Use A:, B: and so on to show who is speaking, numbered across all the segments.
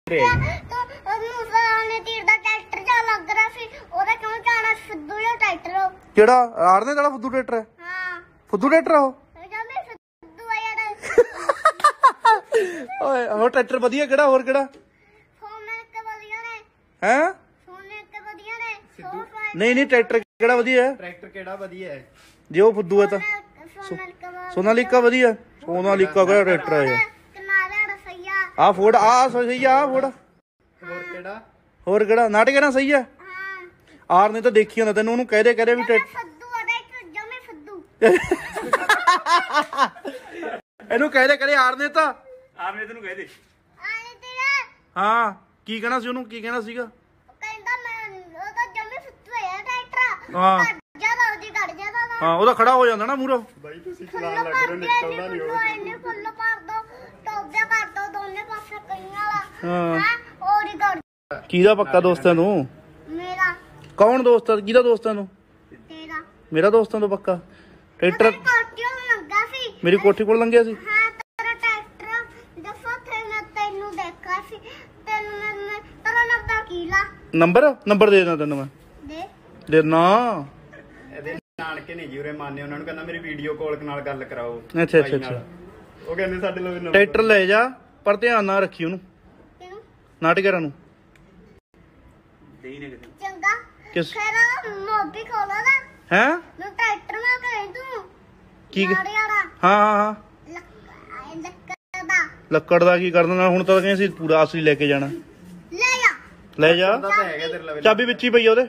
A: ਕਿਹੜਾ ਆੜਨੇ ਵਾਲਾ ਫੁੱਦੂ ਟਰੈਕਟਰ ਹੈ? ਹਾਂ ਫੁੱਦੂ ਟਰੈਕਟਰ ਉਹ ਓਏ ਹੋਰ ਟਰੈਕਟਰ ਵਧੀਆ ਕਿਹੜਾ ਹੋਰ ਕਿਹੜਾ ਹੈ? ਨਹੀਂ ਨਹੀਂ ਟਰੈਕਟਰ ਕਿਹੜਾ ਵਧੀਆ ਹੈ? ਟਰੈਕਟਰ ਕਿਹੜਾ ਵਧੀਆ ਹੈ ਜੇ ਉਹ ਫੁੱਦੂ ਹੈ ਤਾਂ? ਸੋਨਾਲੀਕਾ ਵਧੀਆ। ਸੋਨਾਲੀਕਾ ਕਿਹੜਾ ਟਰੈਕਟਰ ਹੈ? ਆ ਫੋੜ ਆ ਸਹੀ ਆ ਫੋੜ। ਹੋਰ ਕਿਹੜਾ? ਹੋਰ ਕਿਹੜਾ ਨਾਟਕ ਨਾ ਸਹੀ ਆ? ਆਰ ਨੇ ਤਾਂ ਦੇਖੀ ਹੁੰਦਾ ਤੈਨੂੰ ਉਹਨੂੰ ਕਹਦੇ ਵੀ ਇਹਨੂੰ ਕਹਦੇ ਆਰ ਨੇ ਤਾਂ ਤੈਨੂੰ ਕਹਦੇ ਹਾਂ ਕੀ ਕਹਿਣਾ ਸੀ ਉਹਨੂੰ? ਕੀ ਕਹਿਣਾ ਸੀਗਾ? ਹਾਂ ਹਾਂ ਉਹਦਾ ਖੜਾ ਹੋ ਜਾਂਦਾ ਨਾ ਮੂਹਰੋਂ। ਬਾਈ ਤੁਸੀਂ ਚਲਾਣ ਲੱਗ ਰਹੇ ਹੋ ਨਿਕਲਦਾ ਨਹੀਂ ਉਹ। ਫੁੱਲ ਭਰ ਦੋ ਟੋਬੇ ਕਰ ਦੋ ਦੋਨੇ ਪਾਸੇ ਕਈਆਂ ਵਾਲਾ। ਹਾਂ ਔਰ ਹੀ ਕਰ। ਕਿਹਦਾ ਪੱਕਾ ਦੋਸਤਾਂ ਨੂੰ? ਮੇਰਾ। ਕੌਣ ਦੋਸਤ? ਕਿਹਦਾ ਦੋਸਤਾਂ ਨੂੰ? ਤੇਰਾ। ਮੇਰਾ ਦੋਸਤਾਂ ਤੋਂ ਪੱਕਾ ਟਰੈਕਟਰ ਲੰਘਿਆ ਸੀ ਮੇਰੀ ਕੋਠੀ ਕੋਲ ਲੰਘਿਆ ਸੀ। ਹਾਂ ਤੇਰਾ ਟਰੈਕਟਰ ਦੱਸੋ ਤੇ ਮੈਂ ਤੈਨੂੰ ਦੇਖਿਆ ਸੀ। ਤੈਨੂੰ ਤੇਰਾ ਨੰਬਰ ਦੇ ਦੇਣਾ ਤੈਨੂੰ ਮੈਂ। ਦੇ ਨਾ ਇਹਦੇ ਨਾਨਕੇ ਨਹੀਂ ਜੀ ਉਰੇ ਮਾਨੇ ਉਹਨਾਂ ਨੂੰ ਕਹਿੰਦਾ ਮੇਰੀ ਵੀਡੀਓ ਕਾਲ ਨਾਲ ਗੱਲ ਕਰਾਓ। ਅੱਛਾ ਉਹ ਕਹਿੰਦੇ ਸਾਡੇ ਲਈ ਟਰੈਕਟਰ ਲੈ ਜਾ ਪਰ ਧਿਆਨ ਨਾਲ ਰੱਖੀ ਉਹਨੂੰ ਨਾਟਕਰਾਂ ਨੂੰ। ਚੰਗਾ ਕਿਸ ਮੋਬੀ ਖੋਲਾ ਦਾ ਹੈ ਮੈਂ ਟਰੈਕਟਰ ਨਾ ਕਰੇ ਤੂੰ ਕੀ? ਹਾਂ ਲੱਕੜ ਦਾ ਕੀ ਕਰਨਾ ਹੁਣ ਤਾਂ ਕਹਿੰਦੇ ਸੀ ਪੂਰਾ ਅਸਲੀ ਲੈ ਕੇ ਜਾਣਾ। ਲੈ ਜਾ ਚਾਬੀ ਵਿੱਚ ਹੀ ਪਈ ਆ ਉਹਦੇ।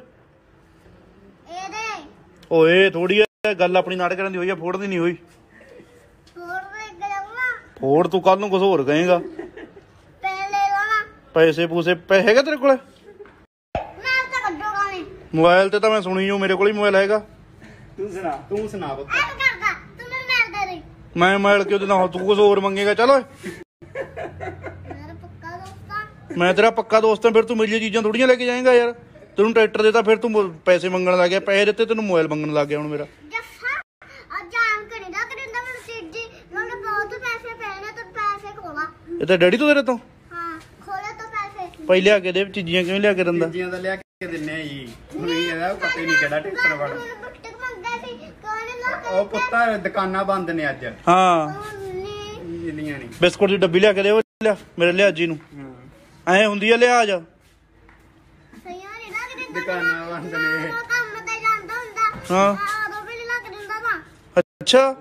A: ਓਏ ਥੋੜੀ ਗੱਲ ਆਪਣੀ ਨਾਟਕਰਾਂ ਦੀ ਹੋਈ ਆ ਫੋੜ ਦੀ ਨਹੀਂ ਹੋਈ। ਫੋੜ ਤੂੰ ਕੱਲ ਨੂੰ ਕੁਛ ਹੋਰ ਕਹੇਗਾ। ਪੈਸੇ ਪੂਸੇ ਹੈਗਾ ਤੇਰੇ ਕੋਲ? ਮੋਬਾਈਲ ਤੇ ਤਾਂ ਮੈਂ ਸੁਣੀ ਹੂੰ ਮੇਰੇ ਕੋਲ ਹੀ ਮੋਬਾਈਲ ਹੈਗਾ। ਤੂੰ ਸੁਣਾ ਮੈਂ ਮੋਬਾਈਲ ਕਿਉਂ ਦੇਣਾ? ਤੂੰ ਕੁਛ ਹੋਰ ਮੰਗੇਗਾ। ਚਲ ਓਏ ਮੈਂ ਤੇਰਾ ਪੱਕਾ ਦੋਸਤ ਆ ਫਿਰ ਤੂੰ ਮੇਰੀਆਂ ਚੀਜ਼ਾਂ ਥੋੜੀਆਂ ਲੈ ਕੇ ਜਾਏਗਾ ਯਾਰ। ਤੈਨੂੰ ਟਰੈਕਟਰ ਦੇਤਾ ਫਿਰ ਤੂੰ ਪੈਸੇ ਮੰਗਣ ਲੱਗ ਗਿਆ। ਪੈਸੇ ਦਿੱਤੇ ਤੈਨੂੰ ਮੋਬਾਈਲ ਮੰਗਣ ਲੱਗ ਗਿਆ ਹੁਣ ਮੇਰਾ। ਇਹ ਤਾਂ ਡੈਡੀ ਤੋਂ ਤੇਰੇ ਤੋਂ ਭਾਈ ਲਿਆ ਕੇ ਦੇ ਚੀਜ਼ਾਂ ਕਿਵੇਂ ਲਿਆ ਕੇ ਦਿੰਦਾ? ਚੀਜ਼ਾਂ ਤਾਂ ਲਿਆ ਕੇ ਦਿੰਨੇ ਆ ਜੀ ਇਹਦਾ ਪਤਾ ਹੀ ਨਹੀਂ ਕਿਹੜਾ ਟਿਕਣ ਵੜ। ਉਹ ਪੁੱਤਾ ਦੁਕਾਨਾਂ ਬੰਦ ਨੇ ਅੱਜ। ਹਾਂ ਬਿਸਕੁਟ ਦੀ ਡੱਬੀ ਲਿਆ ਕੇ ਦੇ ਉਹ ਲਿਆ ਮੇਰੇ ਲਿਆਜੀ ਨੂੰ। ਐ ਹੁੰਦੀ ਆ ਲਿਆ ਜਾ ਦੁਕਾਨਾਂ ਬੰਦ ਨੇ। ਹਾਂ ਅੱਛਾ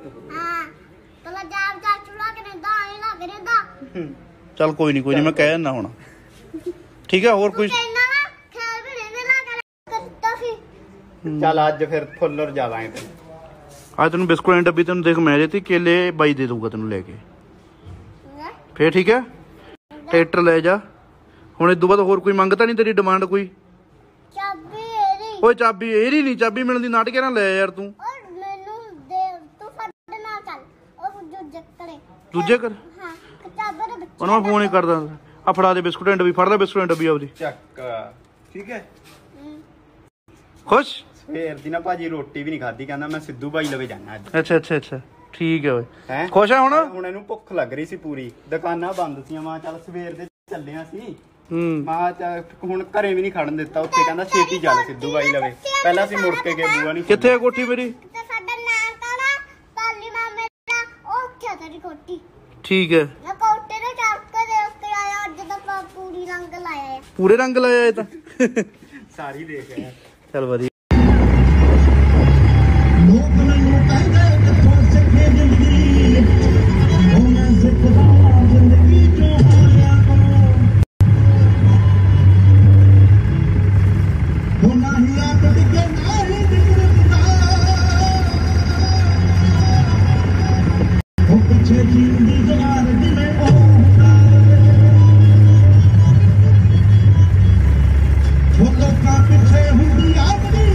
A: ਚੱਲ ਕੋਈ ਨੀ ਮੈਂ ਕਹਿ ਦਿੰਦਾ ਹੁਣ ਠੀਕ ਹੈ। ਹੋਰ ਕੋਈ ਚੱਲ ਅੱਜ ਫਿਰ ਫੁੱਲ ਰਜਾ ਲਾਂਗੇ ਤੈਨੂੰ। ਅੱਜ ਤੈਨੂੰ ਬਿਸਕੁਟ ਦੀ ਡੱਬੀ ਤੈਨੂੰ ਦੇਖ ਮੈਂ ਦੇਤੀ ਕੇਲੇ ਬਾਈ ਦੇ ਦਊਗਾ ਤੈਨੂੰ ਲੈ ਕੇ ਫੇਰ ਠੀਕ ਹੈ। ਟਰੈਕਟਰ ਲੈ ਜਾ ਹੁਣ ਇਦੋਂ ਬਾਅਦ ਹੋਰ ਕੋਈ ਮੰਗਤਾ ਨਹੀਂ ਤੇਰੀ ਡਿਮਾਂਡ ਕੋਈ? ਓਏ ਚਾਬੀ ਇਹਦੀ ਨਹੀਂ ਚਾਬੀ ਮਿਲਣ ਦੀ ਨਾਟਕੇ ਨਾਲ ਲੈ ਯਾਰ ਤੂੰ। ਦੂਜੇ ਕਰ ਉਹਨੂੰ ਮੈਂ ਫੋਨ ਹੀ ਕਰਦਾ। ਆ ਫੜਾ ਦੇ ਬਿਸਕੁਟ ਡੱਬੀ ਫੜ ਲੈ ਬਿਸਕੁਟ ਡੱਬੀ ਆਪਦੀ ਚੱਕ ਠੀਕ ਹੈ। ਖੁਸ਼ ਸਵੇਰ ਦੀ ਨਾ ਭਾਜੀ ਰੋਟੀ ਵੀ ਨਹੀਂ ਖਾਧੀ ਕਹਿੰਦਾ ਮੈਂ ਸਿੱਧੂ ਬਾਈ ਲਵੇ ਜਾਣਾ ਅੱਜ। ਅੱਛਾ ਠੀਕ ਹੈ ਓਏ ਖੁਸ਼ ਆ ਹੁਣ ਇਹਨੂੰ ਭੁੱਖ ਲੱਗ ਰਹੀ ਸੀ ਪੂਰੀ ਦੁਕਾਨਾਂ ਬੰਦ ਸੀ। ਮੈਂ ਚੱਲ ਸਵੇਰ ਦੇ ਚੱਲਿਆ ਸੀ ਮਾਂ ਹੁਣ ਘਰੇ ਵੀ ਨਹੀਂ ਖੜਨ ਦਿੱਤਾ ਉੱਥੇ ਕਹਿੰਦਾ ਛੇਤੀ ਚੱਲ ਸਿੱਧੂ ਬਾਈ ਲਵੇ। ਪਹਿਲਾਂ ਸੀ ਮੁੜ ਕੇ ਗਏ ਬੂਆ ਨਹੀਂ। ਕਿੱਥੇ ਆ ਕੋਠੀ ਮੇਰੀ? ਠੀਕ ਹੈ ਪੂਰੇ ਰੰਗ ਲਾਇਆ ਇਹ ਤਾਂ ਸਾਰੀ ਦੇਖ ਚੱਲ ਵਧੀਆ। ਪਿੱਛੇ ਹੁੰਦੀ ਆਪਣੀ